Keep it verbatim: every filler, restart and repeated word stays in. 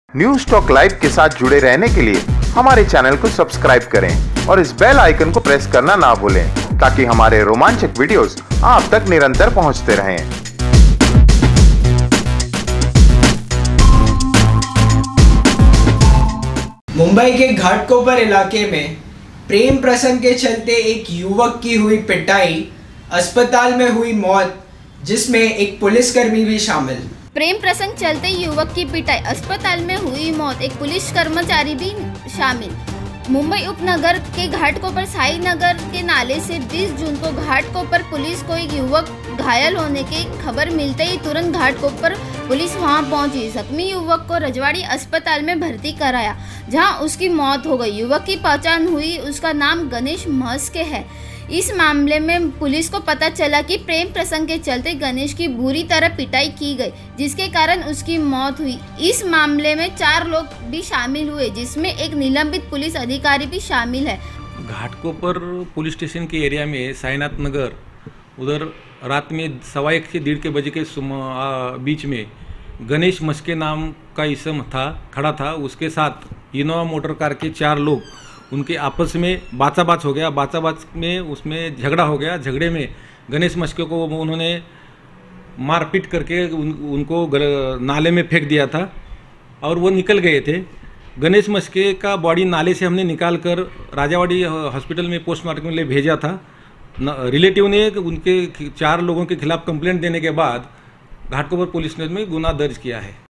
News stock live के साथ जुड़े रहने के लिए हमारे चैनल को सब्सक्राइब करें और इस बेल आइकन को प्रेस करना ना भूलें ताकि हमारे रोमांचक वीडियोस आप तक निरंतर पहुंचते रहें। मुंबई के घाटकोपर इलाके में प्रेम प्रसंग के चलते एक युवक की हुई पिटाई, अस्पताल में हुई मौत, जिसमें एक पुलिसकर्मी भी शामिल। प्रेम प्रसंग चलते युवक की पिटाई, अस्पताल में हुई मौत, एक पुलिस कर्मचारी भी शामिल। मुंबई उपनगर के घाटकोपर साई नगर के नाले से बीस जून को घाटकोपर पुलिस को एक युवक घायल होने की खबर मिलते ही तुरंत घाटकोपर पुलिस वहां पहुंची। जख्मी युवक को रजवाड़ी अस्पताल में भर्ती कराया, जहां उसकी मौत हो गई। युवक की पहचान हुई, उसका नाम गणेश महस्के है। इस मामले में पुलिस को पता चला कि प्रेम प्रसंग के चलते गणेश की बुरी तरह पिटाई की गई, जिसके कारण उसकी मौत हुई। इस मामले में चार लोग भी शामिल हुए, जिसमें एक निलंबित पुलिस अधिकारी भी शामिल है। घाटकोपर पुलिस स्टेशन के एरिया में साईनाथ नगर उधर रात में सवा एक से डेढ़ के बजे के बीच में गणेश महस्के नाम का इसम था खड़ा था। उसके साथ इनोवा मोटर कार के चार लोग, उनके आपस में बाचाबाच हो गया। बाचाबाच में उसमें झगड़ा हो गया। झगड़े में गणेश महस्के को उन्होंने मारपीट करके उन, उनको नाले में फेंक दिया था और वो निकल गए थे। गणेश महस्के का बॉडी नाले से हमने निकाल कर राजावाड़ी हॉस्पिटल में पोस्टमार्टम के लिए भेजा था। रिलेटिव ने उनके चार लोगों के खिलाफ कंप्लेंट देने के बाद घाटकोपर पुलिस ने में गुना दर्ज किया है।